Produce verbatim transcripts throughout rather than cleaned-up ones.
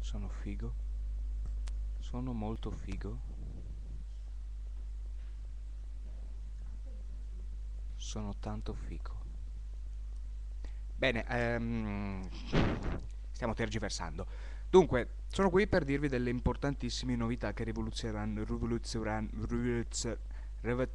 Sono figo. Sono molto figo. Sono tanto figo. Bene, ehm, stiamo tergiversando. Dunque, sono qui per dirvi delle importantissime novità che rivoluzioneranno, rivoluzioneranno, rivoluzio- rivo-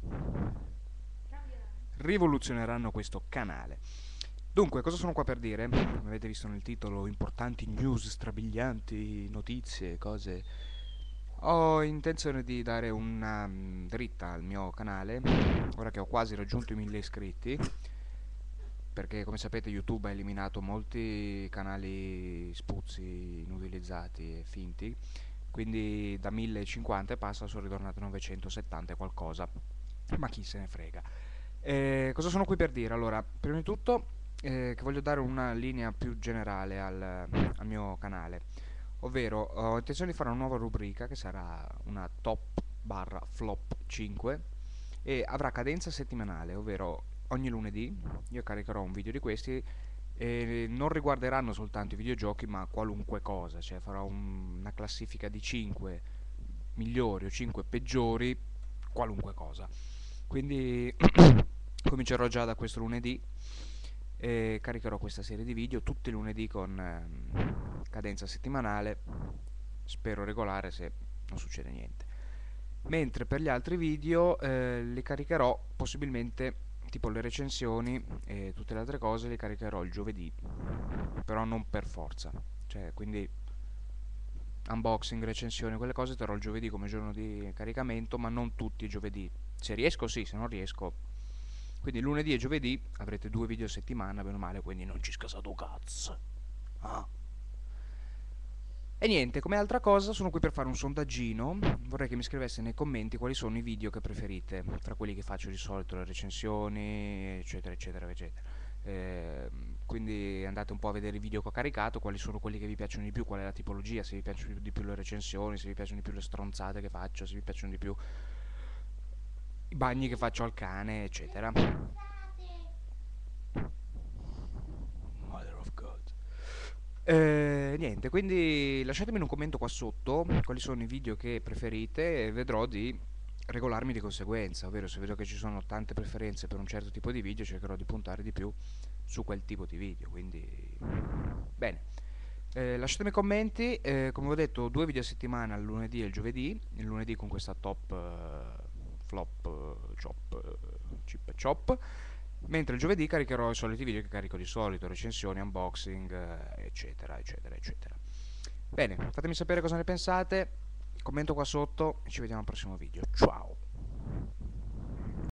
rivoluzioneranno questo canale. Dunque, cosa sono qua per dire? Come avete visto nel titolo, importanti news, strabilianti, notizie, cose. Ho intenzione di dare una mm, dritta al mio canale, ora che ho quasi raggiunto i mille iscritti, perché come sapete YouTube ha eliminato molti canali spuzzi, inutilizzati e finti, quindi da millecinquanta e passa sono ritornato a novecentosettanta e qualcosa, ma chi se ne frega. Eh, cosa sono qui per dire? Allora, prima di tutto eh, che voglio dare una linea più generale al, al mio canale, ovvero ho intenzione di fare una nuova rubrica che sarà una top barra flop cinque e avrà cadenza settimanale, ovvero ogni lunedì io caricherò un video di questi e non riguarderanno soltanto i videogiochi ma qualunque cosa, cioè farò un- una classifica di cinque migliori o cinque peggiori, qualunque cosa. Quindi comincerò già da questo lunedì e caricherò questa serie di video tutti i lunedì con ehm, cadenza settimanale, spero regolare se non succede niente. Mentre per gli altri video eh, li caricherò possibilmente, tipo le recensioni e tutte le altre cose, li caricherò il giovedì, però non per forza. Cioè, quindi unboxing, recensioni, quelle cose terrò il giovedì come giorno di caricamento, ma non tutti i giovedì. Se riesco sì, se non riesco. Quindi lunedì e giovedì avrete due video a settimana, bene o male, quindi non ci scasate un cazzo. Ah. E niente, come altra cosa sono qui per fare un sondaggino, vorrei che mi scriveste nei commenti quali sono i video che preferite, tra quelli che faccio di solito, le recensioni, eccetera, eccetera, eccetera. Eh, quindi andate un po' a vedere i video che ho caricato, quali sono quelli che vi piacciono di più, qual è la tipologia, se vi piacciono di più le recensioni, se vi piacciono di più le stronzate che faccio, se vi piacciono di più i bagni che faccio al cane, eccetera. Mother of God. Eh, niente, quindi lasciatemi in un commento qua sotto quali sono i video che preferite e vedrò di regolarmi di conseguenza, ovvero se vedo che ci sono tante preferenze per un certo tipo di video cercherò di puntare di più su quel tipo di video, quindi bene. Eh, lasciatemi commenti, eh, come ho detto due video a settimana, il lunedì e il giovedì, il lunedì con questa top eh, flop eh, chop eh, chip e chop, mentre il giovedì caricherò i soliti video che carico di solito, recensioni, unboxing, eh, eccetera, eccetera, eccetera. Bene, fatemi sapere cosa ne pensate, commento qua sotto e ci vediamo al prossimo video. Ciao!